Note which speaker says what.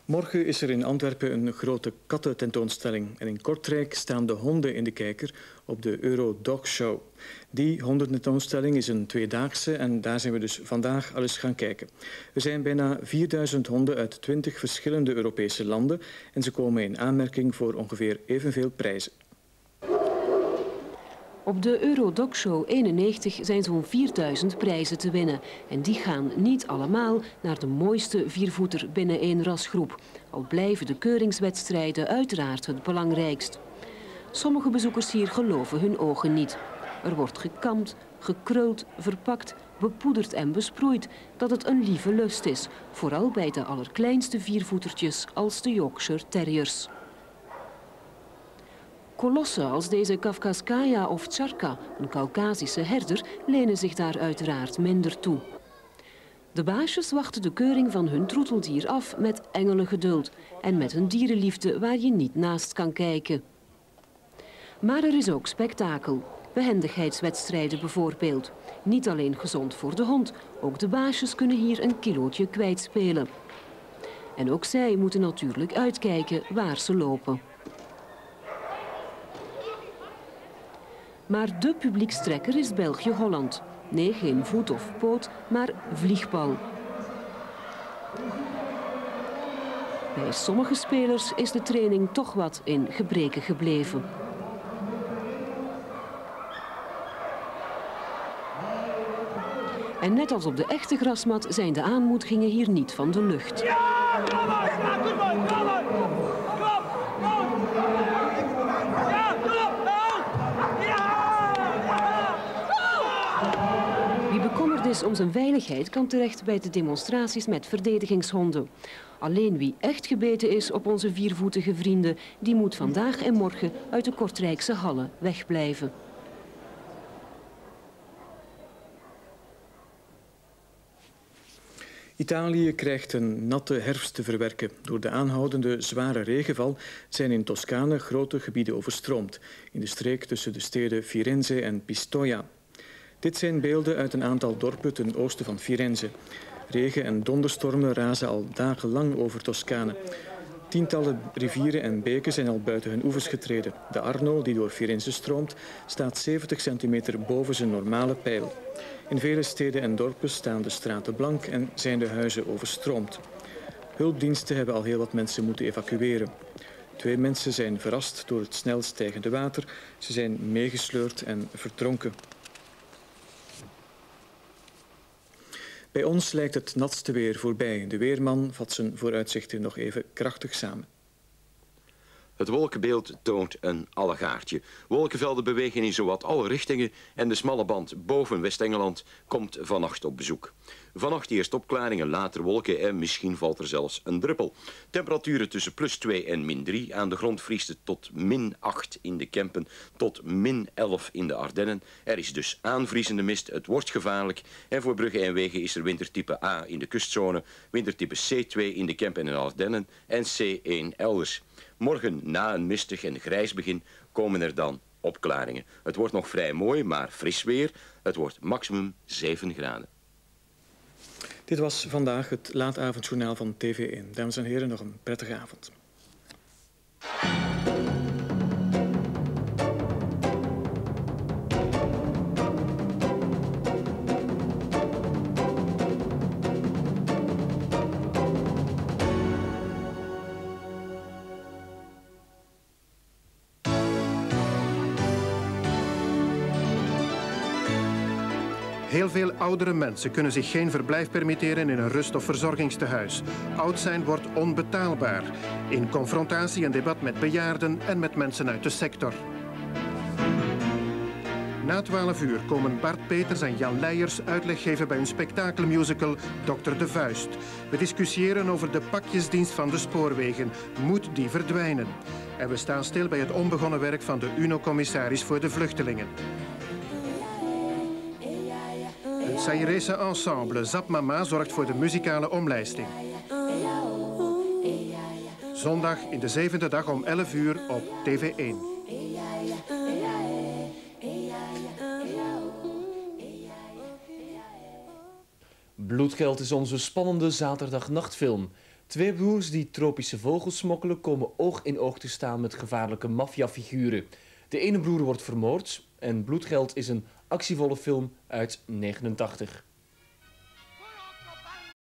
Speaker 1: Morgen is er in Antwerpen een grote kattententoonstelling. En in Kortrijk staan de honden in de kijker op de Euro Dog Show. Die hondententoonstelling is een tweedaagse en daar zijn we dus vandaag al eens gaan kijken. Er zijn bijna 4000 honden uit 20 verschillende Europese landen en ze komen in aanmerking voor ongeveer evenveel prijzen.
Speaker 2: Op de Euro Dog Show 91 zijn zo'n 4000 prijzen te winnen. En die gaan niet allemaal naar de mooiste viervoeter binnen één rasgroep. Al blijven de keuringswedstrijden uiteraard het belangrijkst. Sommige bezoekers hier geloven hun ogen niet. Er wordt gekamd, gekruld, verpakt, bepoederd en besproeid dat het een lieve lust is. Vooral bij de allerkleinste viervoetertjes als de Yorkshire Terriers. Kolossen als deze Kafkaskaya of Tjarka, een Kaukasische herder, lenen zich daar uiteraard minder toe. De baasjes wachten de keuring van hun troeteldier af met engelengeduld en met een dierenliefde waar je niet naast kan kijken. Maar er is ook spektakel. Behendigheidswedstrijden bijvoorbeeld. Niet alleen gezond voor de hond, ook de baasjes kunnen hier een kilootje kwijtspelen. En ook zij moeten natuurlijk uitkijken waar ze lopen. Maar de publiekstrekker is België-Holland. Nee, geen voet of poot, maar vliegbal. Bij sommige spelers is de training toch wat in gebreke gebleven. En net als op de echte grasmat zijn de aanmoedigingen hier niet van de lucht. Wie bekommerd is om zijn veiligheid kan terecht bij de demonstraties met verdedigingshonden. Alleen wie echt gebeten is op onze viervoetige vrienden, die moet vandaag en morgen uit de Kortrijkse hallen wegblijven.
Speaker 1: Italië krijgt een natte herfst te verwerken. Door de aanhoudende zware regenval zijn in Toscane grote gebieden overstroomd, in de streek tussen de steden Firenze en Pistoia. Dit zijn beelden uit een aantal dorpen ten oosten van Firenze. Regen- en donderstormen razen al dagenlang over Toscane. Tientallen rivieren en beken zijn al buiten hun oevers getreden. De Arno, die door Firenze stroomt, staat 70 centimeter boven zijn normale peil. In vele steden en dorpen staan de straten blank en zijn de huizen overstroomd. Hulpdiensten hebben al heel wat mensen moeten evacueren. 2 mensen zijn verrast door het snel stijgende water. Ze zijn meegesleurd en verdronken. Bij ons lijkt het natste weer voorbij. De weerman vat zijn vooruitzichten nog even krachtig samen.
Speaker 3: Het wolkenbeeld toont een allegaartje. Wolkenvelden bewegen in zowat alle richtingen en de smalle band boven West-Engeland komt vannacht op bezoek. Vannacht eerst opklaringen, later wolken en misschien valt er zelfs een druppel. Temperaturen tussen +2 en -3. Aan de grond vriest het tot -8 in de Kempen, tot -11 in de Ardennen. Er is dus aanvriezende mist, het wordt gevaarlijk. En voor bruggen en wegen is er wintertype A in de kustzone, wintertype C2 in de Kempen en de Ardennen en C1 elders. Morgen, na een mistig en grijs begin, komen er dan opklaringen. Het wordt nog vrij mooi, maar fris weer. Het wordt maximum 7 graden.
Speaker 1: Dit was vandaag het laatavondjournaal van TV1. Dames en heren, nog een prettige avond.
Speaker 4: Heel veel oudere mensen kunnen zich geen verblijf permitteren in een rust- of verzorgingstehuis. Oud zijn wordt onbetaalbaar. In confrontatie en debat met bejaarden en met mensen uit de sector. Na 12 uur komen Bart Peters en Jan Leijers uitleg geven bij hun spektakelmusical Dr. de Vuist. We discussiëren over de pakjesdienst van de spoorwegen. Moet die verdwijnen? En we staan stil bij het onbegonnen werk van de UNO-commissaris voor de vluchtelingen. Het Saïrese ensemble Zap Mama zorgt voor de muzikale omlijsting. Zondag in de 7e dag om 11 uur op TV1.
Speaker 5: Bloedgeld is onze spannende zaterdagnachtfilm. Twee broers die tropische vogels smokkelen komen oog in oog te staan met gevaarlijke maffiafiguren. De ene broer wordt vermoord en Bloedgeld is een actievolle film uit 1989.